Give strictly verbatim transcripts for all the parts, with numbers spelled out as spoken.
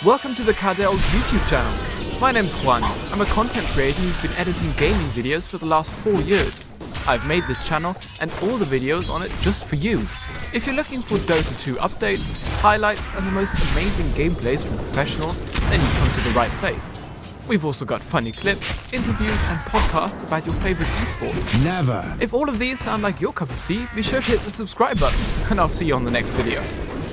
Welcome to the Cardell's YouTube channel. My name's Juan. I'm a content creator who's been editing gaming videos for the last four years. I've made this channel and all the videos on it just for you. If you're looking for Dota two updates, highlights and the most amazing gameplays from professionals, then you've come to the right place. We've also got funny clips, interviews and podcasts about your favorite esports. Never! If all of these sound like your cup of tea, be sure to hit the subscribe button and I'll see you on the next video.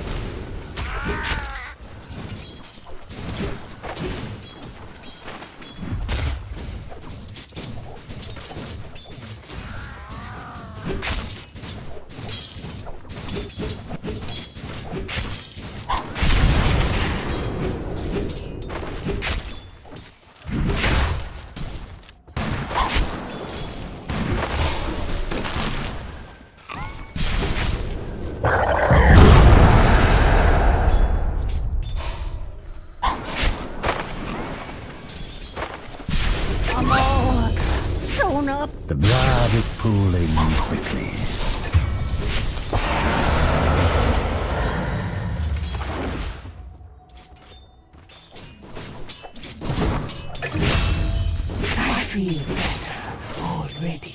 The blood is pooling quickly. I feel better already.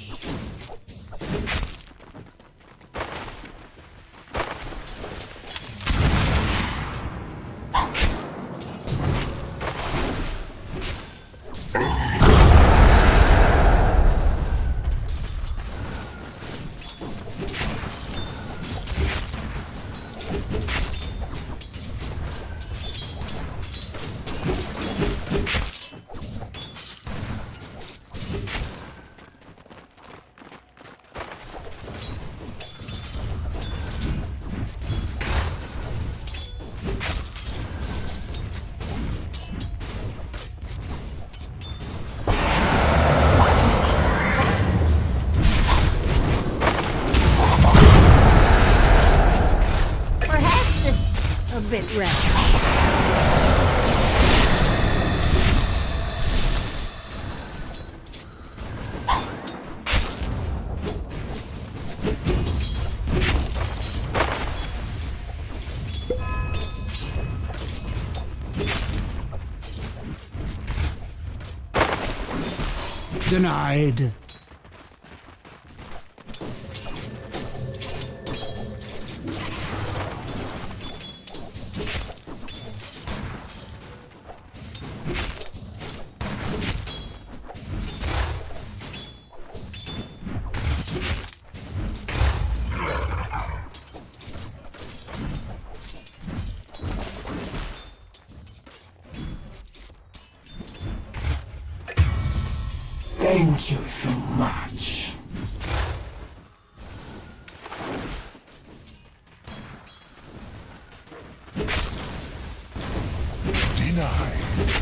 A bit rash. Denied. Thank you so much. Denied.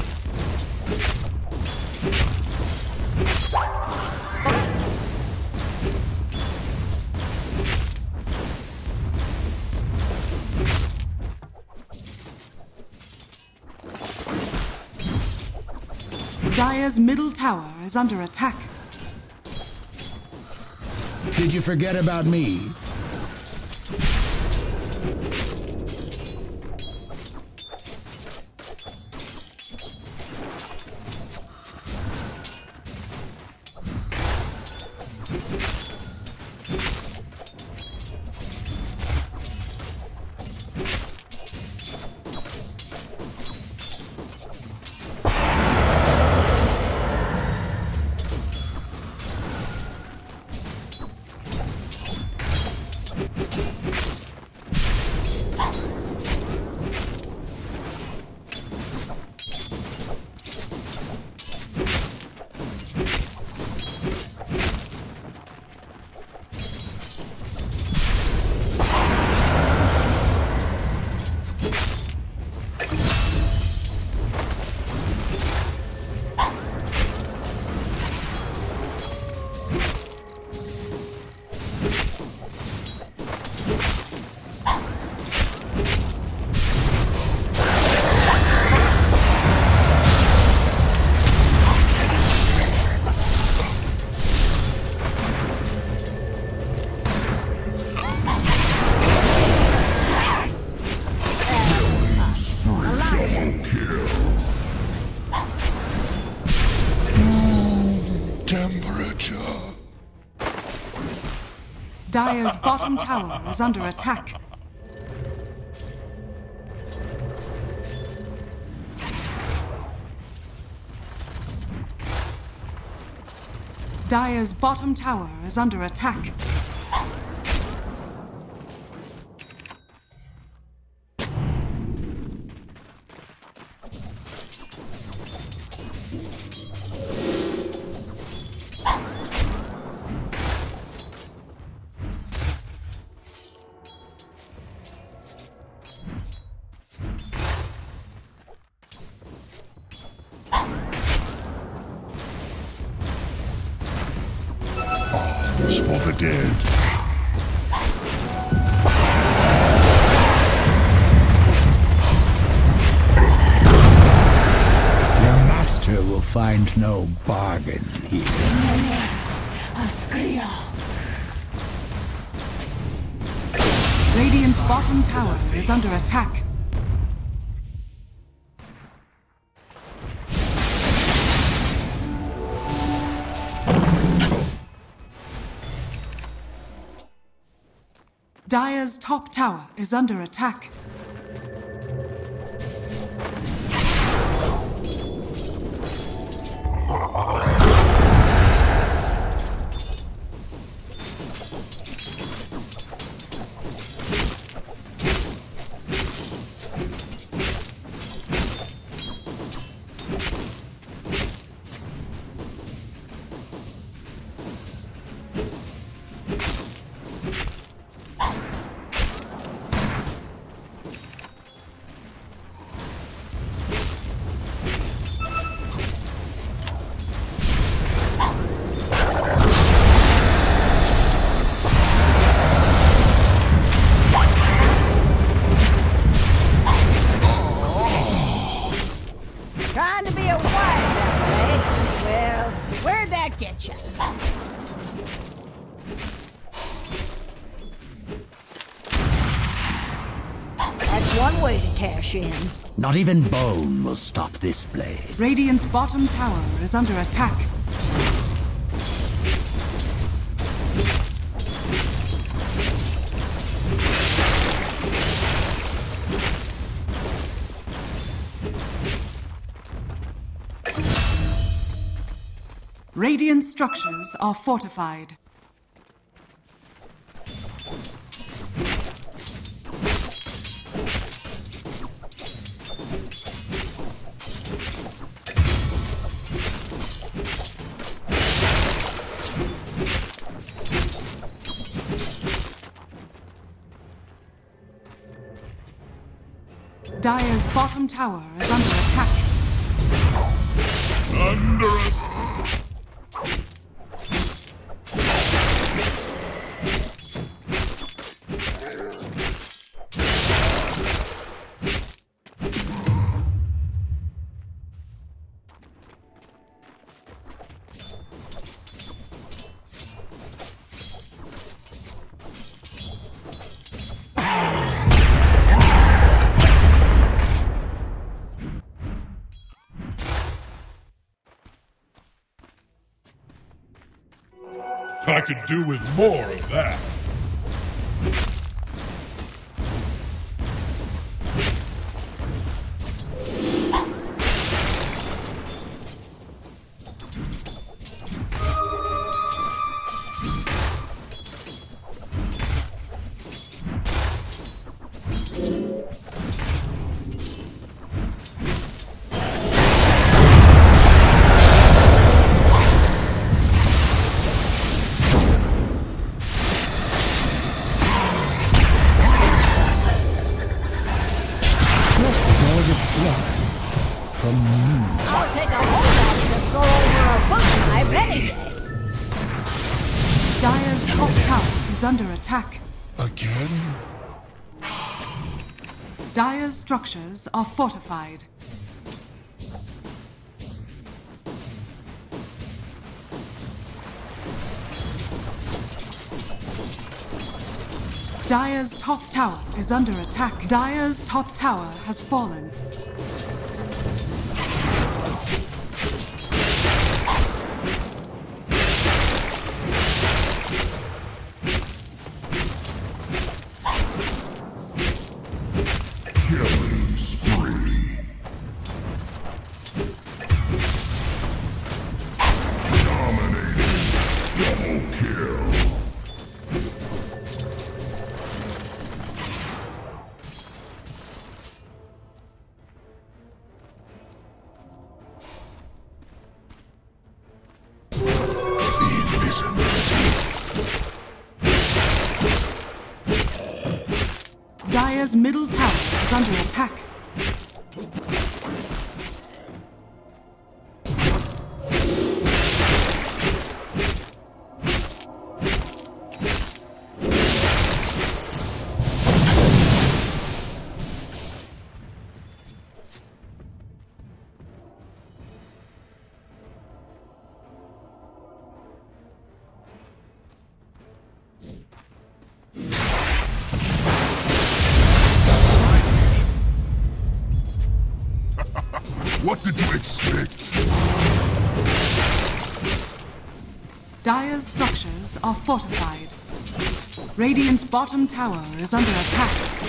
Dire's middle tower is under attack. Did you forget about me? Dire's bottom tower is under attack. Dire's bottom tower is under attack. For the dead. Your master will find no bargain here. Askria. Radiant's bottom tower is under attack. Dire's top tower is under attack. Trying to be a wise apple, eh? Well, where'd that get you? That's one way to cash in. Not even bone will stop this blade. Radiant's bottom tower is under attack. Radiant structures are fortified. Dire's bottom tower is under attack. Under us! I could do with more of that. I'll take a whole lot to go over a book knife any day. Dire's top tower is under attack. Again? Dire's structures are fortified. Dire's top tower is under attack. Dire's top tower has fallen. Killing spree. Dominating. Double kill. Dire's middle tower is under attack. What did you expect? Dire's structures are fortified. Radiant's bottom tower is under attack.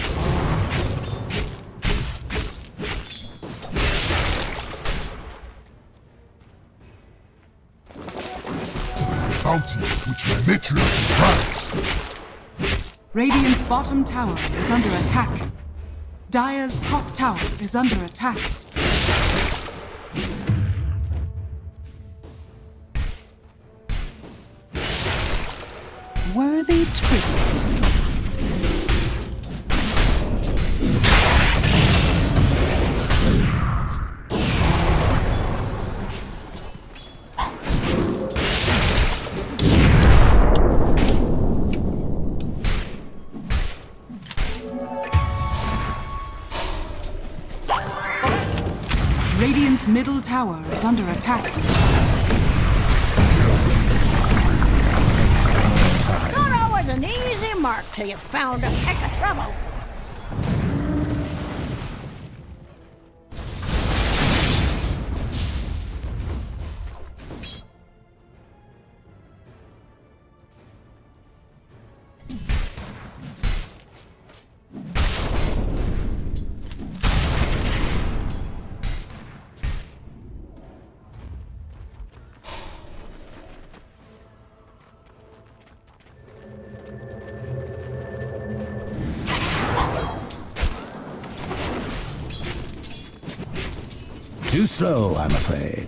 Bounty, which my matriarch prize. Radiant's bottom tower is under attack. Dire's top tower is under attack. Worthy tribute. Radiant's middle tower is under attack. Dota was an easy mark till you found a heck of trouble. Too slow, I'm afraid.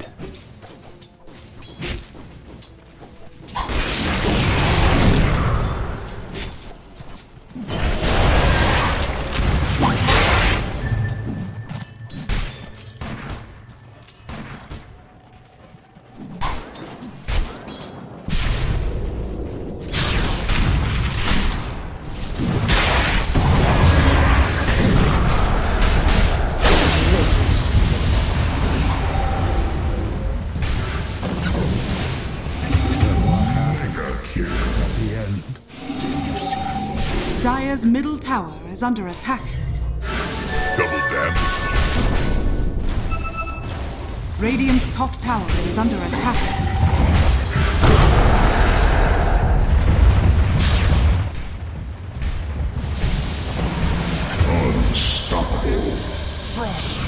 Dire's middle tower is under attack. Double damage. Radiant's top tower is under attack. Unstoppable. Frost.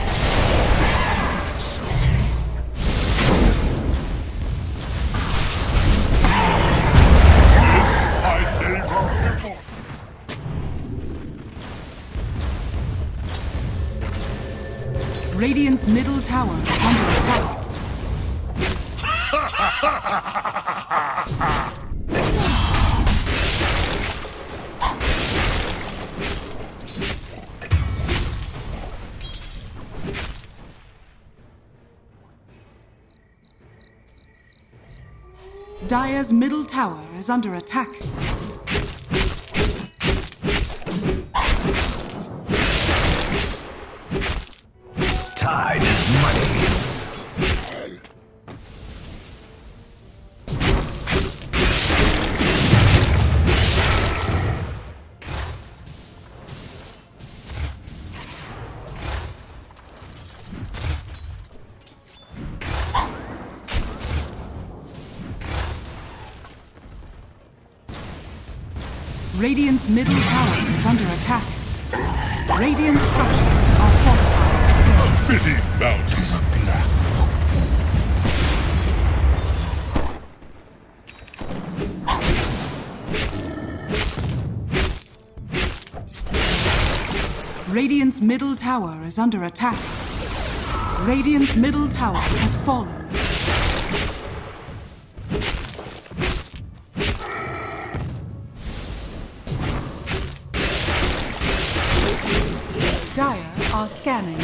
Radiant's middle tower is under attack. Dire's middle tower is under attack. Tide is money. Radiant's middle tower is under attack. Radiant structures are fortified. A fitting bounty. Radiant's middle tower is under attack. Radiant's middle tower has fallen. Dire are scanning.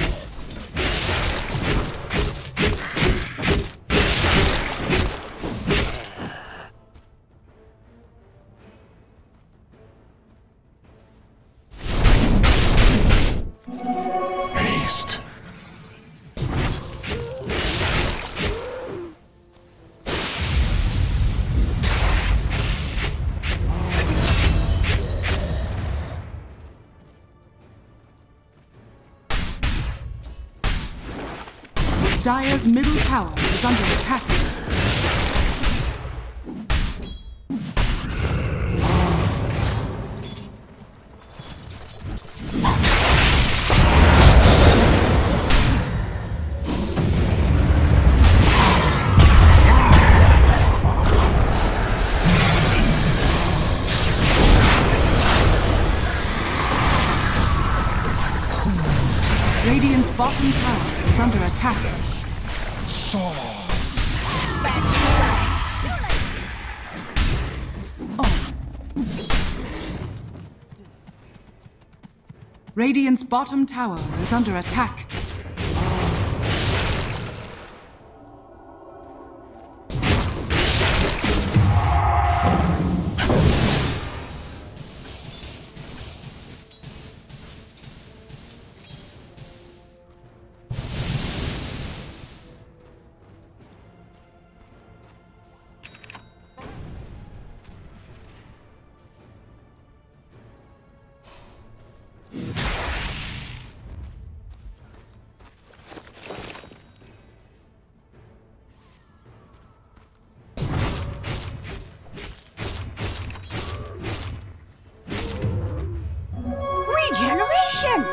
Haste. Dire's middle tower is under attack. Radiant's bottom tower is under attack. Radiant's bottom tower is under attack. Regeneration!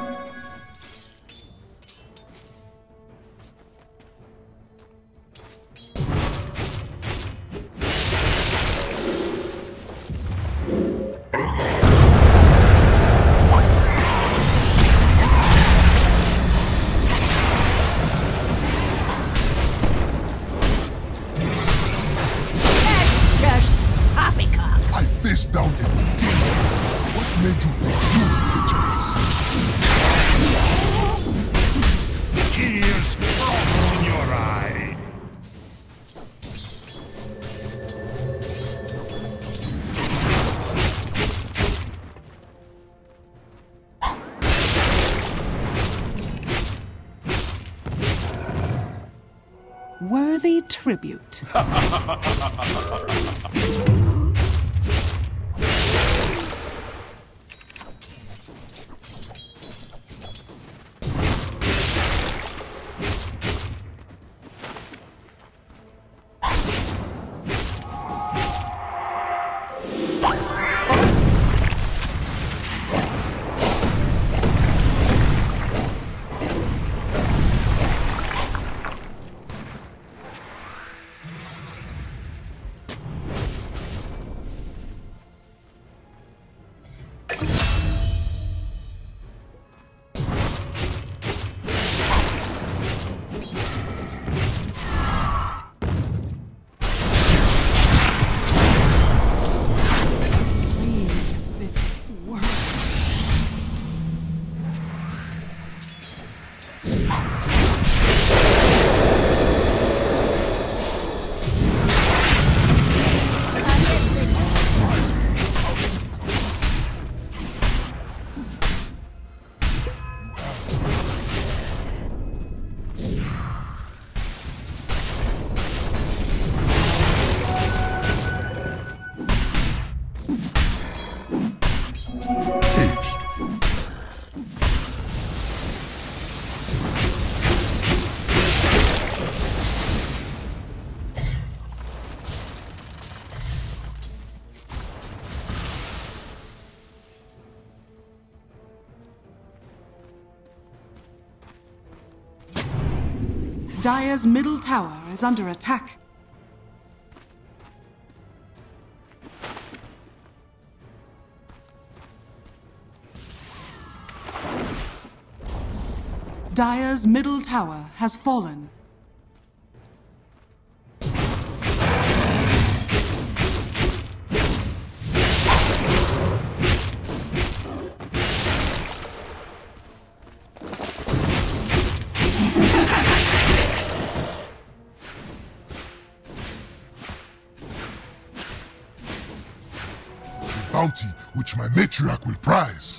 That's just poppycock. I face down in the game. What made you think these creatures? Ears frost in your eye. Worthy tribute. Dire's middle tower is under attack. Dire's middle tower has fallen. Bounty which my matriarch will prize.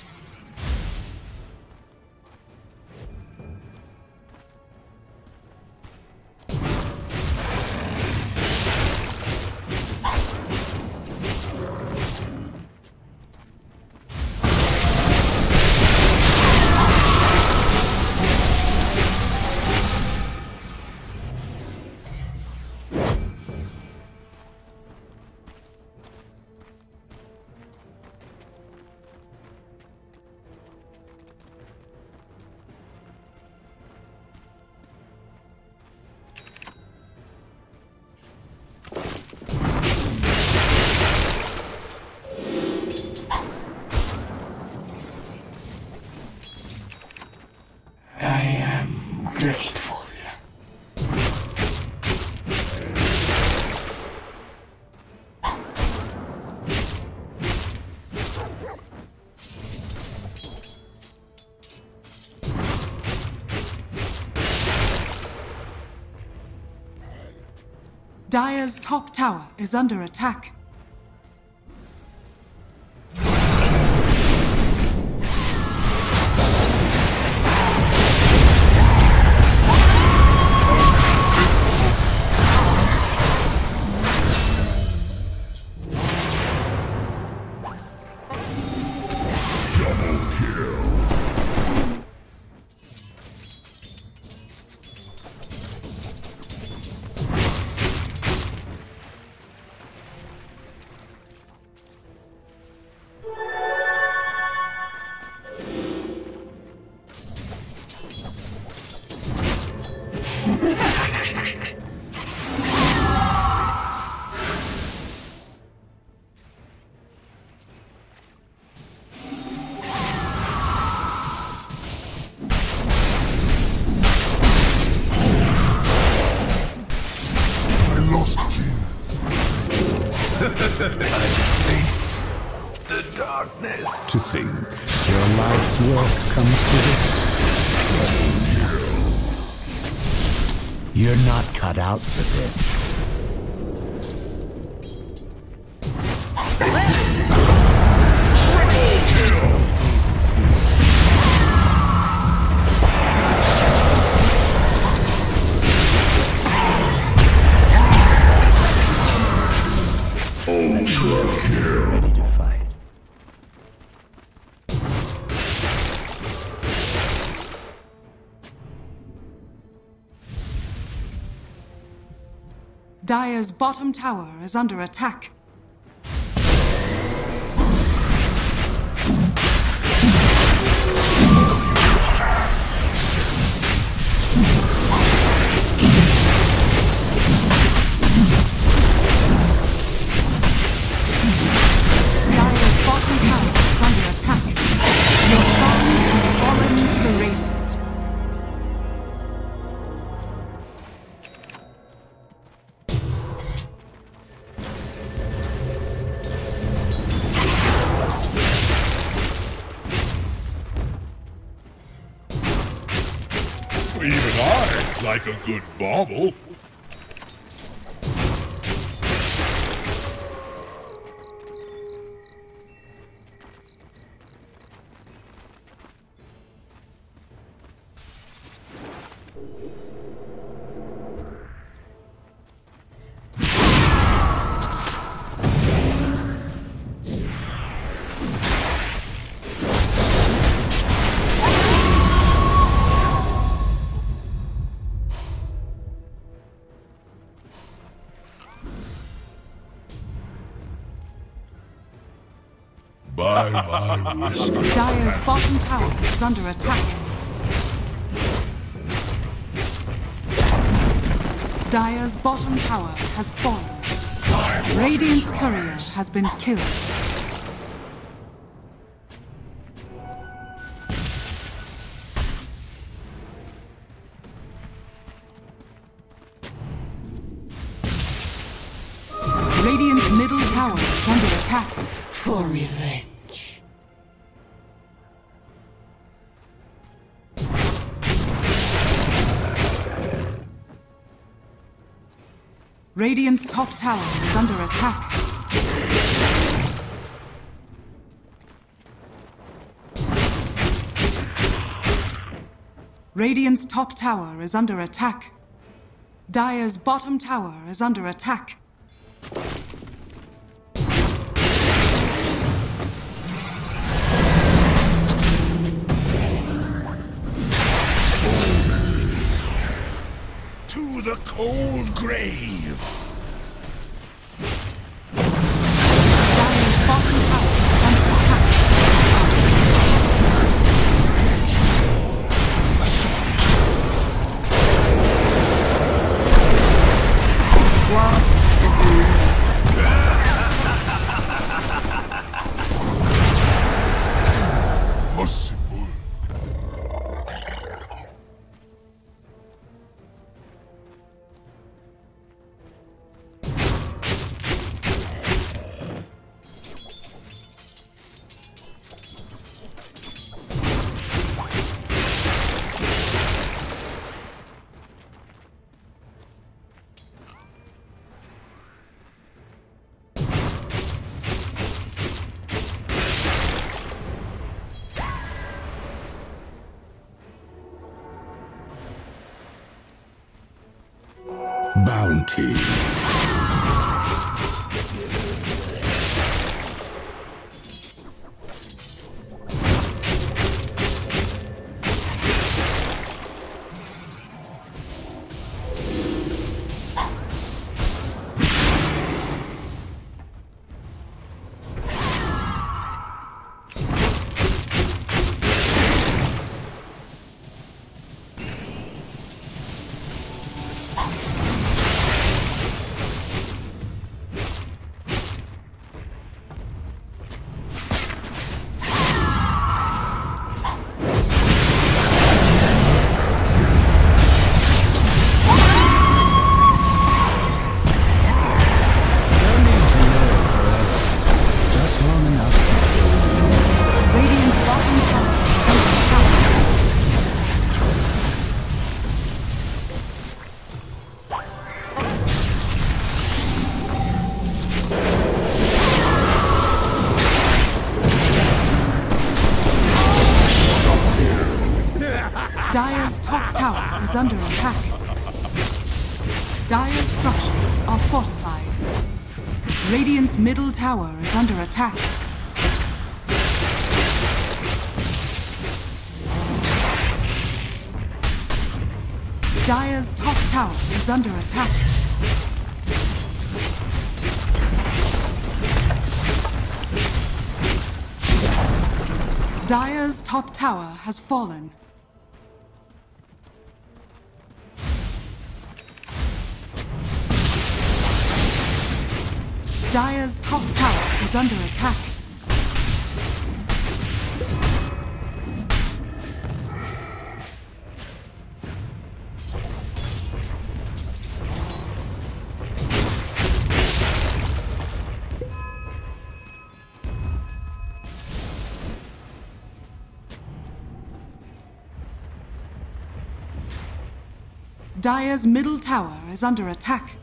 I am grateful. Dire's top tower is under attack. Face the darkness. To think your life's work comes to this. You're not cut out for this. Ready to fight. Dire's bottom tower is under attack. Even I like a good bauble. By my wrist. Dire's bottom tower is under attack. Dire's bottom tower has fallen. Radiant's courier has been killed. Radiant's middle tower is under attack. For revenge. Radiant's top tower is under attack. Radiant's top tower is under attack. Dire's bottom tower is under attack. To the cold grave. Dire's bottom tower is under attack. Possible. Bounty. Radiant's bottom tower is under attack. Dire's top tower is under attack. Dire's structures are fortified. Radiant's middle tower is under attack. Dire's top tower is under attack. Dire's top tower has fallen. Dire's top tower is under attack. Dire's middle tower is under attack.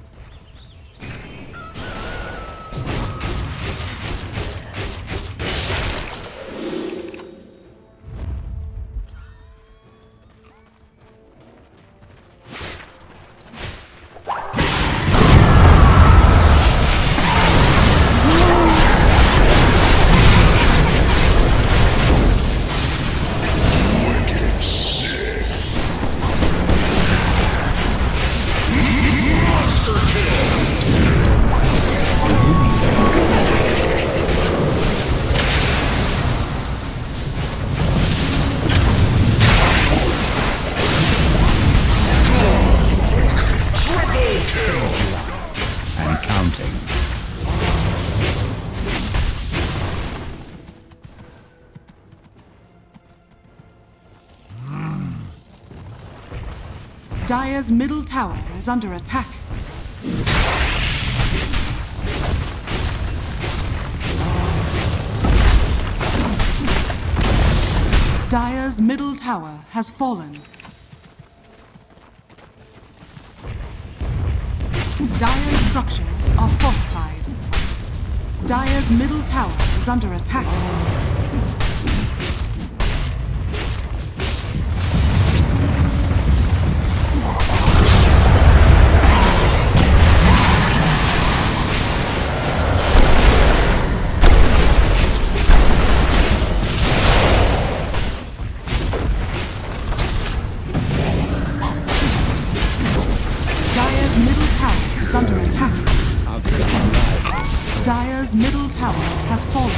Monster Dire's middle tower is under attack. Dire's middle tower has fallen. Dire's structures are fortified. Dire's middle tower is under attack. Dire's middle tower is under attack. I'll take my life. Dire's middle tower has fallen.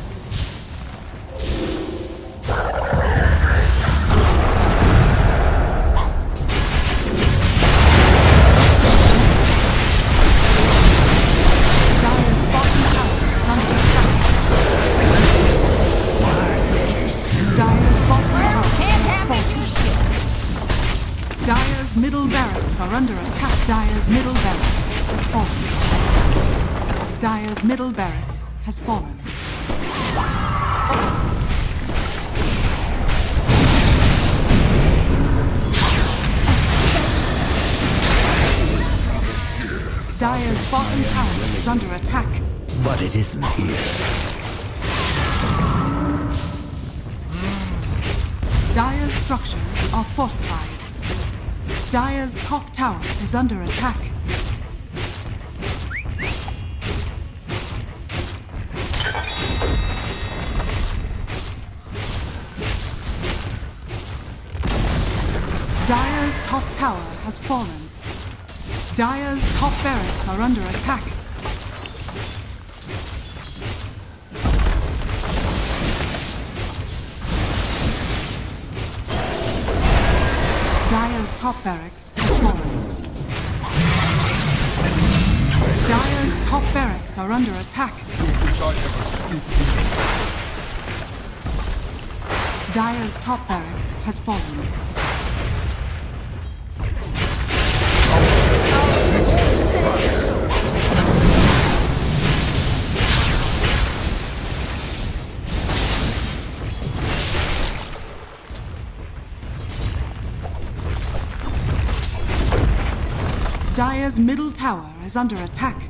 Dire's bottom tower is under attack. Dire's bottom tower Can't has have fallen. it, you shit. Dire's middle barracks are under attack. Dire's middle barracks has fallen. Dire's middle barracks has fallen. Dire's bottom tower is under attack. But it isn't here. Dire's structures are fortified. Dire's top tower is under attack. Dire's top tower has fallen. Dire's top barracks are under attack. Dire's top barracks has fallen. Dire's top barracks are under attack. Wish I ever stooped to you. Dire's top barracks has fallen. Dire's middle tower is under attack.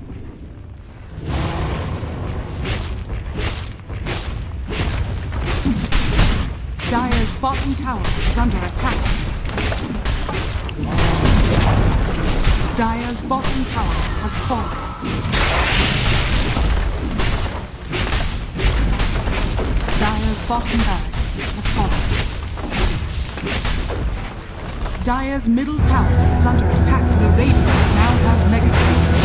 Dire's bottom tower is under attack. Dire's bottom tower has fallen. Dire's bottom barracks has fallen. Dire's middle tower is under attack. The Radiant now have mega kills.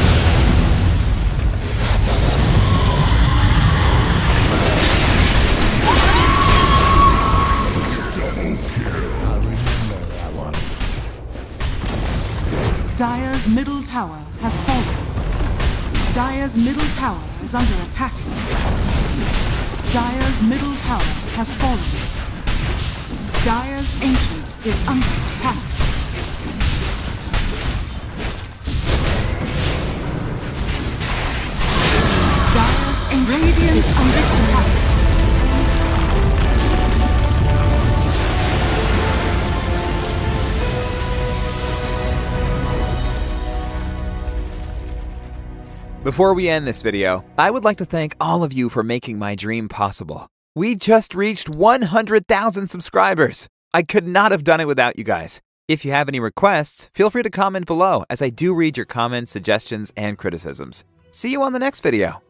I'll remember that one. Dire's middle tower has fallen. Dire's middle tower is under attack. Dire's middle tower has fallen. Dire's ancient is under attack. Dire's ancient Radiant's under attack. Before we end this video, I would like to thank all of you for making my dream possible. We just reached one hundred thousand subscribers. I could not have done it without you guys. If you have any requests, feel free to comment below, as I do read your comments, suggestions, and criticisms. See you on the next video.